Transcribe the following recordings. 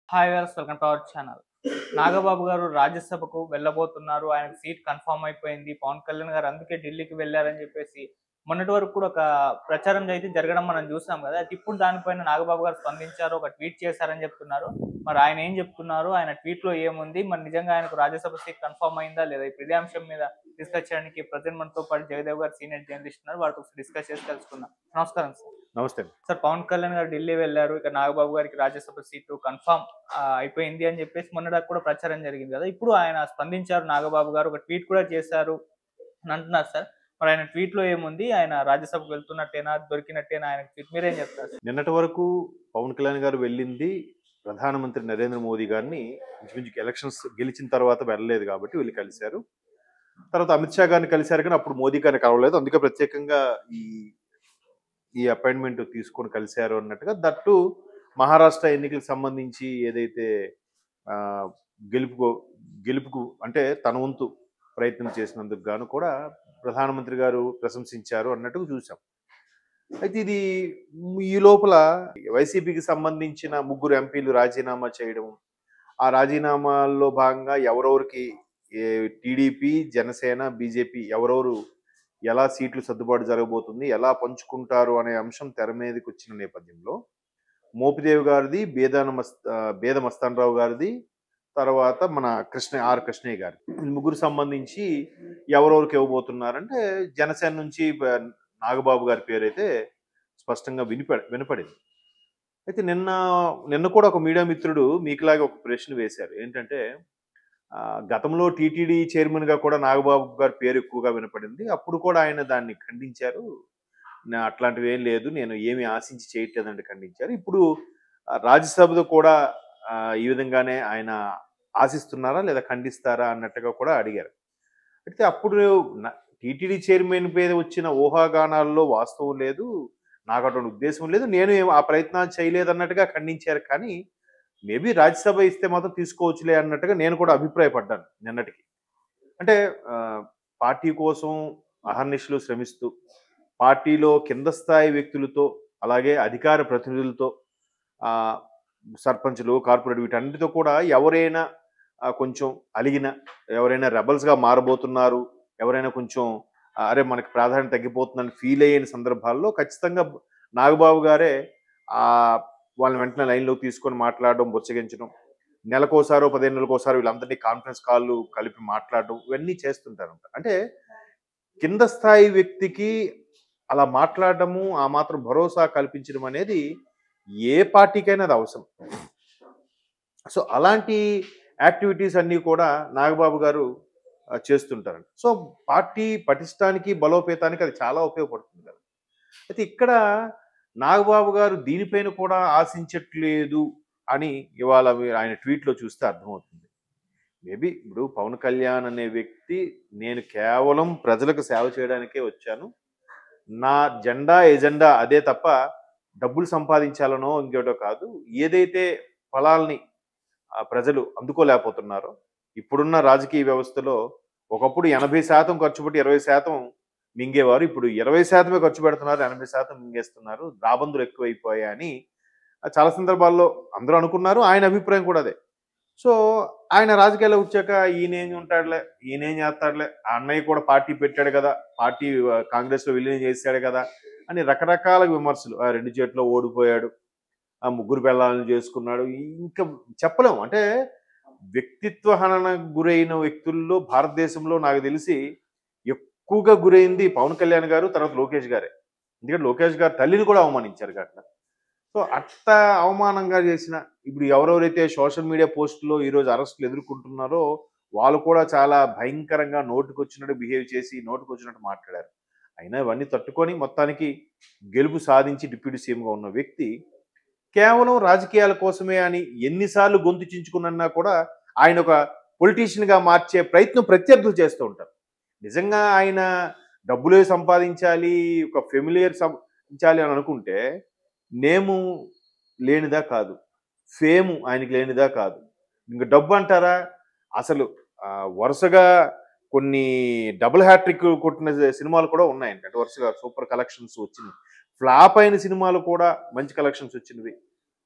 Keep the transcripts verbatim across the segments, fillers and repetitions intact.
Hi viewers, welcome to our channel. Nagababu గారు రాజ్యసభకు వెళ్ళబోతున్నారు. ఆయనకు సీట్ కన్ఫర్మ్ అయిపోయింది. పవన్ కళ్యాణ్ గారు అందుకే ఢిల్లీకి వెళ్లారని చెప్పేసి మొన్నటి వరకు కూడా ఒక ప్రచారం అయితే జరగడం మనం చూసాం కదా. అయితే ఇప్పుడు దానిపైన నాగబాబు గారు స్పందించారు. ఒక ట్వీట్ చేశారని చెప్తున్నారు. మరి ఆయన ఏం చెప్తున్నారు? ఆయన ట్వీట్ లో ఏముంది? మరి నిజంగా ఆయనకు రాజ్యసభ సీట్ కన్ఫర్మ్ అయిందా లేదా? ఇప్పుడు ఇదే అంశం మీద డిస్కస్ చేయడానికి ప్రజెంట్ మనతో పాటు జయదేవ్ గారు సీనియర్ జర్నలిస్ట్ ఉన్నారు. వారితో డిస్కస్ చేసి తెలుసుకుందాం. నమస్కారం సార్. నమస్తే. సార్, పవన్ కళ్యాణ్ గారు ఢిల్లీ వెళ్లారు. ఇక నాగబాబు గారికి రాజ్యసభ సీటు కన్ఫర్మ్ ఆహ్, అయిపోయింది అని చెప్పేసి మొన్నటిదాకా కూడా ప్రచారం జరిగింది కదా. ఇప్పుడు ఆయన స్పందించారు. నాగబాబు గారు ఒక ట్వీట్ కూడా చేశారు అని అంటున్నారు సార్. మరి ఆయన ట్వీట్ లో ఏముంది? ఆయన రాజ్యసభకు వెళ్తున్నట్టేనా? దొరికినట్టేనా ఆయనకి సీట్? మీరేం చెప్తారు సార్? నిన్నటి వరకు పవన్ కళ్యాణ్ గారు వెళ్ళింది ప్రధానమంత్రి నరేంద్ర మోదీ గారిని ఇంచుమించు ఎలక్షన్స్ గెలిచిన తర్వాత వెళ్ళలేదు కాబట్టి వెళ్ళి కలిశారు. తర్వాత అమిత్ షా గారిని కలిశారు కానీ అప్పుడు మోదీ గారిని కలవలేదు. అందుకే ప్రత్యేకంగా ఈ ఈ అపాయింట్మెంట్ తీసుకొని కలిశారు అన్నట్టుగా. దట్టు మహారాష్ట్ర ఎన్నికలకు సంబంధించి ఏదైతే ఆ, గెలుపుకో గెలుపుకు అంటే తన వంతు ప్రయత్నం చేసినందుకు గాను కూడా ప్రధానమంత్రి గారు ప్రశంసించారు అన్నట్టుగా చూసాం. అయితే ఇది ఈ లోపల వైసీపీకి సంబంధించిన ముగ్గురు ఎంపీలు రాజీనామా చేయడం, ఆ రాజీనామాల్లో భాగంగా ఎవరెవరికి టీడీపీ, జనసేన, బీజేపీ ఎవరెవరు ఎలా సీట్లు సర్దుబాటు జరగబోతుంది, ఎలా పంచుకుంటారు అనే అంశం తెర మీదకి వచ్చిన నేపథ్యంలో మోపిదేవి గారిది, బేదాన మస్ బేద మస్తానరావు గారిది, తర్వాత మన కృష్ణ ఆర్ కృష్ణయ్య గారి ఈ ముగ్గురు సంబంధించి ఎవరెవరికి ఇవ్వబోతున్నారంటే జనసేన నుంచి బ- నాగబాబు గారి పేరైతే స్పష్టంగా వినిప వినపడింది. అయితే నిన్న నిన్న కూడా ఒక మీడియా మిత్రుడు మీకులాగే ఒక ప్రశ్న వేశారు. ఏంటంటే ఆ, గతంలో టీటీడీ చైర్మన్గా కూడా నాగబాబు గారి పేరు ఎక్కువగా వినపడింది. అప్పుడు కూడా ఆయన దాన్ని ఖండించారు. నా అట్లాంటివి ఏం లేదు, నేను ఏమి ఆశించి చేయట్లేదంటే ఖండించారు. ఇప్పుడు ఆ, రాజ్యసభలో కూడా ఆ, ఈ విధంగానే ఆయన ఆశిస్తున్నారా లేదా ఖండిస్తారా అన్నట్టుగా కూడా అడిగారు. అయితే అప్పుడు టీటీడీ చైర్మన్ మీద వచ్చిన ఊహాగానాల్లో వాస్తవం లేదు, నాకు అటువంటి ఉద్దేశం లేదు, నేను ఏం ఆ ప్రయత్నాలు చేయలేదు అన్నట్టుగా ఖండించారు. కానీ మేబీ రాజ్యసభ ఇస్తే మాత్రం తీసుకోవచ్చులే అన్నట్టుగా నేను కూడా అభిప్రాయపడ్డాను నిన్నటికి. అంటే ఆ, పార్టీ కోసం అహర్నిశలు శ్రమిస్తూ పార్టీలో కింద స్థాయి వ్యక్తులతో అలాగే అధికార ప్రతినిధులతో ఆ, సర్పంచులు, కార్పొరేట్ వీటన్నిటితో కూడా ఎవరైనా ఆ, కొంచెం అలిగిన, ఎవరైనా రెబల్స్గా మారబోతున్నారు, ఎవరైనా కొంచెం ఆ, అరే మనకి ప్రాధాన్యత తగ్గిపోతుందని ఫీల్ అయిన సందర్భాల్లో ఖచ్చితంగా నాగబాబు గారే ఆ వాళ్ళని వెంటనే లైన్లోకి తీసుకొని మాట్లాడడం, బుచ్చగించడం, నెలకోసారో పదిహేను నెలలకోసారి వీళ్ళందరినీ కాన్ఫరెన్స్ కాళ్ళు కలిపి మాట్లాడడం ఇవన్నీ చేస్తుంటారంట. అంటే కింద స్థాయి వ్యక్తికి అలా మాట్లాడడము, ఆ మాత్రం భరోసా కల్పించడం అనేది ఏ పార్టీకైనా అది అవసరం. సో అలాంటి యాక్టివిటీస్ అన్నీ కూడా నాగబాబు గారు ఆ, చేస్తుంటారంట. సో పార్టీ పటిష్టానికి, బలోపేతానికి అది చాలా ఉపయోగపడుతుంది కదా. అయితే ఇక్కడ నాగబాబు గారు దీనిపైన కూడా ఆశించట్లేదు అని ఇవాళ మీరు ఆయన ట్వీట్లో చూస్తే అర్థమవుతుంది. మేబీ ఇప్పుడు పవన్ కళ్యాణ్ అనే వ్యక్తి, నేను కేవలం ప్రజలకు సేవ చేయడానికే వచ్చాను, నా జెండా ఎజెండా అదే తప్ప డబ్బులు సంపాదించాలనో ఇంకోటో కాదు, ఏదైతే ఫలాల్ని ఆ ప్రజలు అందుకోలేకపోతున్నారో ఇప్పుడున్న రాజకీయ వ్యవస్థలో ఒకప్పుడు ఎనభై శాతం ఖర్చు పెట్టి ఇరవై శాతం మింగేవారు, ఇప్పుడు ఇరవై శాతమే ఖర్చు పెడుతున్నారు, ఎనభై శాతం మింగేస్తున్నారు, రాబందులు ఎక్కువైపోయాయని చాలా సందర్భాల్లో అందరూ అనుకున్నారు. ఆయన అభిప్రాయం కూడా అదే. సో ఆయన రాజకీయాల్లో వచ్చాక ఈయనేం ఉంటాడులే, ఈయనేం చేస్తాడులే, ఆ అన్నయ్య కూడా పార్టీ పెట్టాడు కదా, పార్టీ ఆ, కాంగ్రెస్లో విలీనం చేశాడు కదా అని రకరకాల విమర్శలు. ఆ రెండు చేతిలో ఓడిపోయాడు, ఆ ముగ్గురు పిల్లల్ని చేసుకున్నాడు, ఇంకా చెప్పలేము. అంటే వ్యక్తిత్వ హననకు గురైన వ్యక్తుల్లో భారతదేశంలో నాకు తెలిసి ఎక్కువగా గురైంది పవన్ కళ్యాణ్ గారు, తర్వాత లోకేష్ గారే. ఎందుకంటే లోకేష్ గారు తల్లిని కూడా అవమానించారు అట్లా. సో అట్ట అవమానంగా చేసిన ఇప్పుడు ఎవరెవరైతే సోషల్ మీడియా పోస్టులో ఈరోజు అరెస్టులు ఎదుర్కొంటున్నారో వాళ్ళు కూడా చాలా భయంకరంగా నోటుకొచ్చినట్టు బిహేవ్ చేసి నోటుకొచ్చినట్టు మాట్లాడారు. అయినా ఇవన్నీ తట్టుకొని మొత్తానికి గెలుపు సాధించి డిప్యూటీ సీఎంగా ఉన్న వ్యక్తి కేవలం రాజకీయాల కోసమే అని ఎన్నిసార్లు గొంతు చించుకున్నా కూడా ఆయన ఒక పొలిటీషియన్గా మార్చే ప్రయత్నం ప్రత్యర్థులు చేస్తూ ఉంటారు. నిజంగా ఆయన డబ్బులే సంపాదించాలి, ఒక ఫెమిలియర్ సంపాదించాలి అని అనుకుంటే నేము లేనిదా కాదు, ఫేము ఆయనకి లేనిదా కాదు, ఇంక డబ్బు అంటారా అసలు ఆ, వరుసగా కొన్ని డబుల్ హ్యాట్రిక్ కొట్టిన సినిమాలు కూడా ఉన్నాయండి. అంటే వరుసగా సూపర్ కలెక్షన్స్ వచ్చింది, ఫ్లాప్ అయిన సినిమాలు కూడా మంచి కలెక్షన్స్ వచ్చినవి.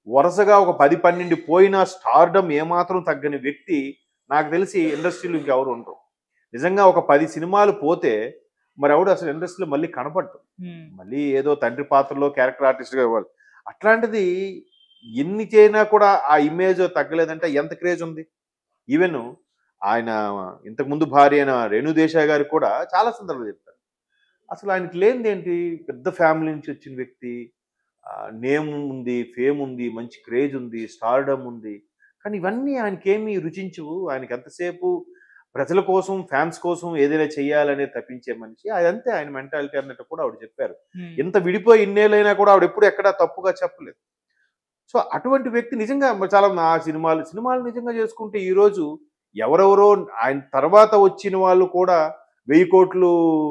వరుసగా ఒక పది పన్నెండు పోయిన స్టార్డమ్ ఏమాత్రం తగ్గని వ్యక్తి నాకు తెలిసి ఇండస్ట్రీలో ఇంకెవరు ఉండరు. నిజంగా ఒక పది సినిమాలు పోతే మరి ఎవడు అసలు ఇండస్ట్రీలో మళ్ళీ కనపడ్డు. ఉమ్, మళ్ళీ ఏదో తండ్రి పాత్రలో క్యారెక్టర్ ఆర్టిస్ట్గా ఇవ్వాలి. అట్లాంటిది ఎన్ని చేసినా కూడా ఆ ఇమేజ్ తగ్గలేదంటే ఎంత క్రేజ్ ఉంది. ఈవెన్ ఆయన ఇంతకుముందు భార్య అయిన రేణు దేశాయ్ గారికి కూడా చాలా సందర్భాలు చెప్తారు. అసలు ఆయనకి లేనిది ఏంటి, పెద్ద ఫ్యామిలీ నుంచి వచ్చిన వ్యక్తి, నేమ్ ఉంది, ఫేమ్ ఉంది, మంచి క్రేజ్ ఉంది, స్టార్డమ్ ఉంది. కానీ ఇవన్నీ ఆయనకేమీ రుచించవు. ఆయనకి ఎంతసేపు ప్రజల కోసం, ఫ్యాన్స్ కోసం ఏదైనా చెయ్యాలనే తప్పించే మనిషి. అదంతే ఆయన మెంటాలిటీ అన్నట్టు కూడా ఆవిడ చెప్పారు. ఉమ్, ఎంత విడిపోయి ఇన్నేళ్ళైనా కూడా ఆవిడ ఎప్పుడు ఎక్కడా తప్పుగా చెప్పలేదు. సో అటువంటి వ్యక్తి నిజంగా మరి చాలా నా సినిమాలు సినిమాలు నిజంగా చేసుకుంటే ఈరోజు ఎవరెవరో ఆయన తర్వాత వచ్చిన వాళ్ళు కూడా వెయ్యి కోట్లు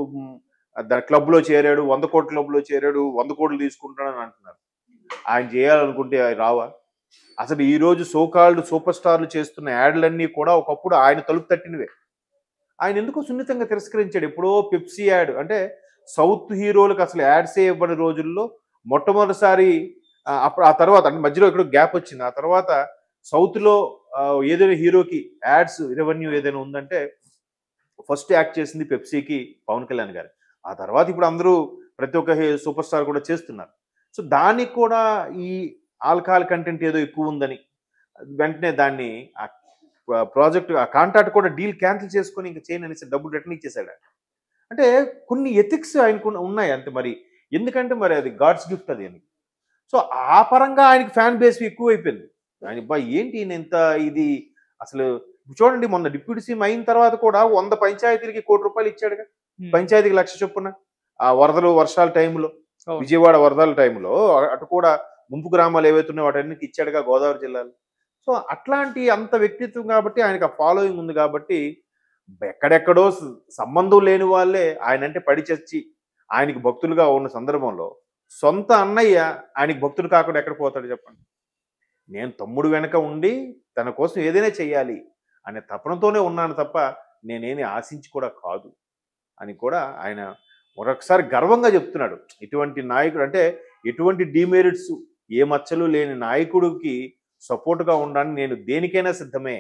క్లబ్లో చేరాడు, వంద కోట్ల క్లబ్లో చేరాడు, వంద కోట్లు తీసుకుంటాడని అంటున్నారు. ఆయన చేయాలనుకుంటే అవి రావా? అసలు ఈ రోజు సోకాల్డ్ సూపర్ స్టార్లు చేస్తున్న యాడ్లన్నీ కూడా ఒకప్పుడు ఆయన తలుపు తట్టినవే. ఆయన ఎందుకో సున్నితంగా తిరస్కరించాడు. ఎప్పుడో పెప్సీ యాడ్ అంటే సౌత్ హీరోలకు అసలు యాడ్సే ఇవ్వని రోజుల్లో మొట్టమొదటిసారి ఆ, అప్పుడు ఆ తర్వాత అంటే మధ్యలో ఎక్కడో గ్యాప్ వచ్చింది. ఆ తర్వాత సౌత్లో ఏదైనా హీరోకి యాడ్స్ రెవెన్యూ ఏదైనా ఉందంటే ఫస్ట్ యాక్ట్ చేసింది పెప్సీకి పవన్ కళ్యాణ్ గారు. ఆ తర్వాత ఇప్పుడు అందరూ ప్రతి ఒక్క సూపర్ స్టార్ కూడా చేస్తున్నారు. సో దానికి కూడా ఈ ఆల్కహాల్ కంటెంట్ ఏదో ఎక్కువ ఉందని వెంటనే దాన్ని ఆ ప్రాజెక్ట్ ఆ కాంట్రాక్ట్ కూడా డీల్ క్యాన్సిల్ చేసుకొని ఇంకా చేయను అనేసి డబ్బులు రిటర్న్ ఇచ్చేసాడు ఆయన. అంటే కొన్ని ఎథిక్స్ ఆయనకు ఉన్నాయి అంతే. మరి ఎందుకంటే మరి అది గాడ్స్ గిఫ్ట్ అది అని. సో ఆ పరంగా ఆయనకి ఫ్యాన్ బేస్ ఎక్కువైపోయింది. ఆయన బా ఏంటి ఈయన ఇంత ఇది అసలు చూడండి, మొన్న డిప్యూటీ సీఎం అయిన తర్వాత కూడా వంద పంచాయతీలకి కోటి రూపాయలు ఇచ్చాడుగా. ఉమ్, పంచాయతీకి లక్ష చొప్పున ఆ వరదలు వర్షాల టైంలో, అవును. విజయవాడ వరదల టైంలో అటు కూడా ముంపు గ్రామాలు ఏవైతే ఉన్నాయో వాటన్నిటికి ఇచ్చాడుగా గోదావరి జిల్లాలో. సో అట్లాంటి అంత వ్యక్తిత్వం కాబట్టి ఆయనకు ఆ ఫాలోయింగ్ ఉంది కాబట్టి ఎక్కడెక్కడో స- సంబంధం లేని వాళ్ళే ఆయనంటే పడి చచ్చి ఆయనకి భక్తులుగా ఉన్న సందర్భంలో సొంత అన్నయ్య ఆయనకి భక్తుడు కాకుండా ఎక్కడ పోతాడు చెప్పండి. నేను తమ్ముడు వెనక ఉండి తన కోసం ఏదైనా చెయ్యాలి అనే తపనతోనే ఉన్నాను తప్ప నేనేమి ఆశించి కూడా కాదు అని కూడా ఆయన మరొకసారి గర్వంగా చెప్తున్నాడు. ఇటువంటి నాయకుడు అంటే ఎటువంటి డిమెరిట్స్ ఏ మచ్చలు లేని నాయకుడికి సపోర్ట్గా ఉండడానికి నేను దేనికైనా సిద్ధమే,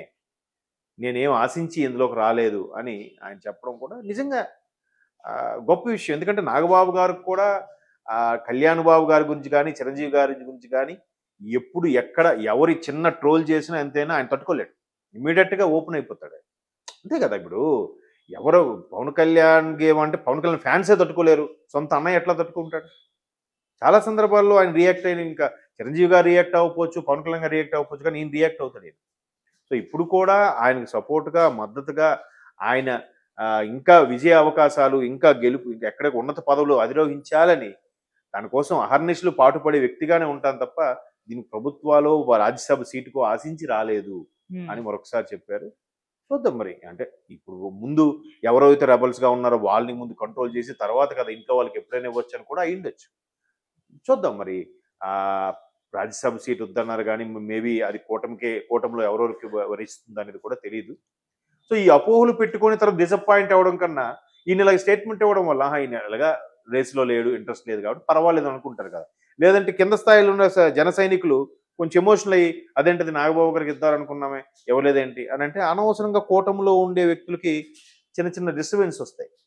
నేనేం ఆశించి ఇందులోకి రాలేదు అని ఆయన చెప్పడం కూడా నిజంగా ఆ, గొప్ప విషయం. ఎందుకంటే నాగబాబు గారికి కూడా ఆ, కళ్యాణ్ బాబు గారి గురించి కానీ చిరంజీవి గారి గురించి కానీ ఎప్పుడు ఎక్కడ ఎవరి చిన్న ట్రోల్ చేసినా ఎంతైనా ఆయన తట్టుకోలేడు. ఇమీడియట్గా ఓపెన్ అయిపోతాడు ఆయన. అంతే కదా. ఇప్పుడు ఎవరు పవన్ కళ్యాణ్ గేమ్ అంటే పవన్ కళ్యాణ్ ఫ్యాన్సే తట్టుకోలేరు, సొంత అన్నయ్య ఎట్లా తట్టుకుంటాడు? చాలా సందర్భాల్లో ఆయన రియాక్ట్ అయిన ఇంకా చిరంజీవి గారు రియాక్ట్ అవ్వకపోవచ్చు, పవన్ కళ్యాణ్ గారు రియాక్ట్ అవ్వకపోవచ్చు, కానీ ఈయన రియాక్ట్ అవుతాడు ఈయన. సో ఇప్పుడు కూడా ఆయనకు సపోర్ట్గా మద్దతుగా ఆయన ఆ, ఇంకా విజయ అవకాశాలు, ఇంకా గెలుపు, ఇంకా ఎక్కడ ఉన్నత పదవులు అధిరోహించాలని దానికోసం అహర్నిశలు పాటుపడే వ్యక్తిగానే ఉంటాను తప్ప దీనికి ప్రభుత్వాలు రాజ్యసభ సీటుకు ఆశించి రాలేదు ఉమ్, అని మరొకసారి చెప్పారు. చూద్దాం మరి. అంటే ఇప్పుడు ముందు ఎవరైతే రెబల్స్గా ఉన్నారో వాళ్ళని ముందు కంట్రోల్ చేసి తర్వాత కదా ఇంట్లో వాళ్ళకి ఎప్పుడైనా ఇవ్వచ్చు అని కూడా అయ్యుండొచ్చు. చూద్దాం మరి. ఆ రాజ్యసభ సీట్ వద్దన్నారు కానీ మేబీ అది కూటమికే కూటమిలో ఎవరెవరికి వరిస్తుంది అనేది కూడా తెలియదు. సో ఈ అపోహలు పెట్టుకొని తర్వాత డిసప్పాయింట్ అవ్వడం కన్నా ఈయన ఇలా స్టేట్మెంట్ ఇవ్వడం వల్ల "ఆహా, ఈయన ఇలాగా రేస్లో లేడు, ఇంట్రెస్ట్ లేదు కాబట్టి పర్వాలేదు అనుకుంటారు కదా. లేదంటే కింద స్థాయిలో ఉన్న స- జన సైనికులు కొంచెం ఎమోషనల్ అయ్యి అదేంటిది నాగబాబు గారికి ఇద్దారనుకున్నామే ఇవ్వలేదేంటి అని అంటే అనవసరంగా కూటమిలో ఉండే వ్యక్తులకి చిన్న చిన్న డిస్టర్బెన్స్ వస్తాయి.